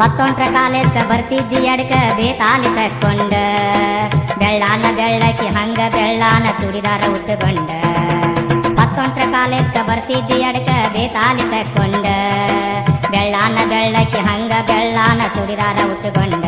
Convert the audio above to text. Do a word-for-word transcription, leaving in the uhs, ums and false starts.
ಪತ್ತೊಂಟ್ರ ಕಾಲೇಜ್ಕ ಬರ್ತಿದ್ದಿ ಎಡ್ಕ ಬೇತಾಲಿ ತಕ್ಕೊಂಡ ಬೆಳ್ಳಾನ ಬೆಳ್ಳಕಿ ಹಂಗ ಬೆಳ್ಳಾನ ಚೂಡಿದಾರ ಉಟ್ಟುಕೊಂಡ ಪತ್ತೊಂಟ್ರ ಕಾಲೇಜ್ಕ ಬರ್ತಿದ್ದಿ ಎಡ್ಕ ಬೇತಾಲಿ ತಕ್ಕೊಂಡ ಬೆಳ್ಳಾನ ಬೆಳ್ಳಕಿ ಹಂಗ ಬೆಳ್ಳಾನ ಚೂಡಿದಾರ ಉಟ್ಟುಕೊಂಡ